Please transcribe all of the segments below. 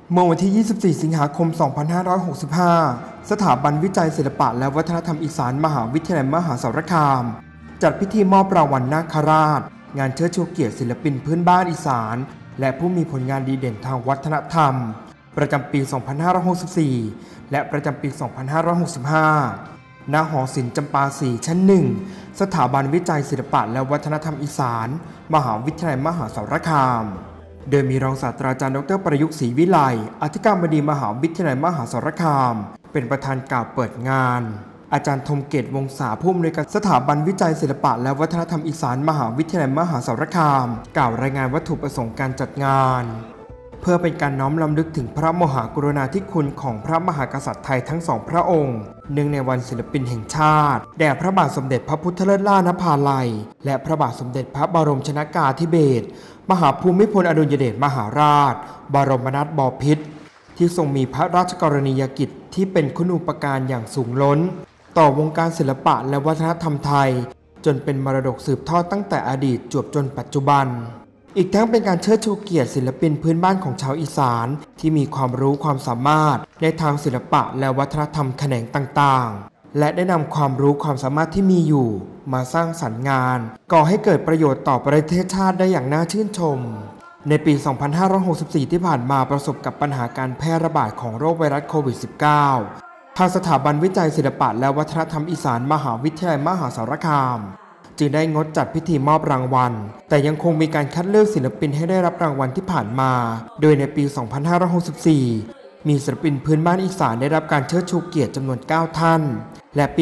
เมื่อวันที่ 24 สิงหาคม 2565 สถาบันวิจัยศิลปะและวัฒนธรรมอีสานมหาวิทยาลัยมหาสารคามจัดพิธีมอบรางวัลนาคราชงานเชิดชูเกียรติศิลปินพื้นบ้านอีสานและผู้มีผลงานดีเด่นทางวัฒนธรรมประจำปี 2564 และประจำปี 2565 ณ หอศิลป์จำปาสีชั้น 1 สถาบันวิจัยศิลปะและวัฒนธรรมอีสานมหาวิทยาลัยมหาสารคามโดยมีรองศาสตราจารย์ดร.ประยุกต์ศรีวิไลอธิการบดีมหาวิทยาลัยมหาสารคามเป็นประธานกล่าวเปิดงานอาจารย์ธมเกตวงศาผู้อำนวยการสถาบันวิจัยศิลปะและวัฒนธรรมอีสานมหาวิทยาลัยมหาสารคามกล่าวรายงานวัตถุประสงค์การจัดงานเพื่อเป็นการน้อมรำลึกถึงพระมหากรุณาธิคุณของพระมหากษัตริย์ไทยทั้งสองพระองค์เนื่องในวันศิลปินแห่งชาติแด่พระบาทสมเด็จพระพุทธเลิศล่านภาลัยและพระบาทสมเด็จพระบรมชนกาธิเบศรมหาภูมิพลอดุลยเดชมหาราชบรมนาถบพิตรที่ทรงมีพระราชกรณียกิจที่เป็นคุณูปการอย่างสูงล้นต่อวงการศิลปะและวัฒนธรรมไทยจนเป็นมรดกสืบทอดตั้งแต่อดีตจวบจนปัจจุบันอีกทั้งเป็นการเชิดชูเกียรติศิลปินพื้นบ้านของชาวอีสานที่มีความรู้ความสามารถในทางศิลปะและวัฒนธรรมแขนงต่างๆและได้นำความรู้ความสามารถที่มีอยู่มาสร้างสรรค์งานก่อให้เกิดประโยชน์ต่อประเทศชาติได้อย่างน่าชื่นชมในปี 2564 ที่ผ่านมาประสบกับปัญหาการแพร่ระบาดของโรคไวรัสโควิด -19 ทางสถาบันวิจัยศิลปะและวัฒนธรรมอีสานมหาวิทยาลัยมหาสารคามจึงได้งดจัดพิธีมอบรางวัลแต่ยังคงมีการคัดเลือกศิลปินให้ได้รับรางวัลที่ผ่านมาโดยในปี 2564 มีศิลปินพื้นบ้านอีสานได้รับการเชิดชูเกียรติจำนวน 9 ท่านและปี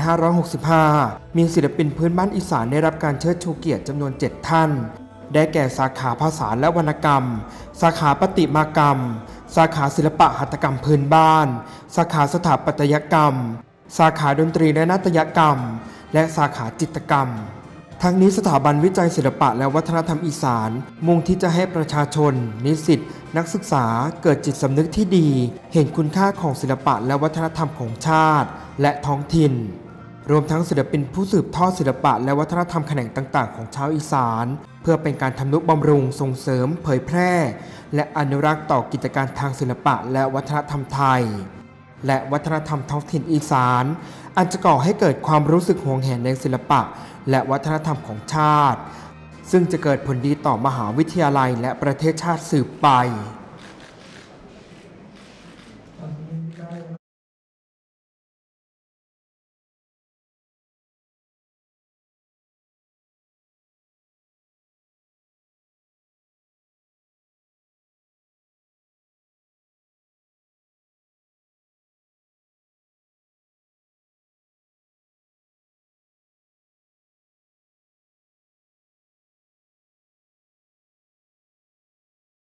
2565 มีศิลปินพื้นบ้านอีสานได้รับการเชิดชูเกียรติจำนวน 7 ท่านได้แก่สาขาภาษาและวรรณกรรมสาขาประติมากรรมสาขาศิลปะหัตถกรรมพื้นบ้านสาขาสถาปัตยกรรมสาขาดนตรีและนาฏยกรรมและสาขาจิตรกรรมทั้งนี้สถาบันวิจัยศิลปะและวัฒนธรรมอีสานมุ่งที่จะให้ประชาชนนิสิตนักศึกษาเกิดจิตสำนึกที่ดีเห็นคุณค่าของศิลปะและวัฒนธรรมของชาติและท้องถิ่นรวมทั้งศิลปินผู้สืบทอดศิลปะและวัฒนธรรมแขนงต่างๆของชาวอีสานเพื่อเป็นการทำนุบำรุงส่งเสริมเผยแพร่และอนุรักษ์ต่อกิจการทางศิลปะและวัฒนธรรมไทยและวัฒนธรรมท้องถิ่นอีสานอันจะก่อให้เกิดความรู้สึกหวงแหนในศิลปะและวัฒนธรรมของชาติซึ่งจะเกิดผลดีต่อมหาวิทยาลัยและประเทศชาติสืบไป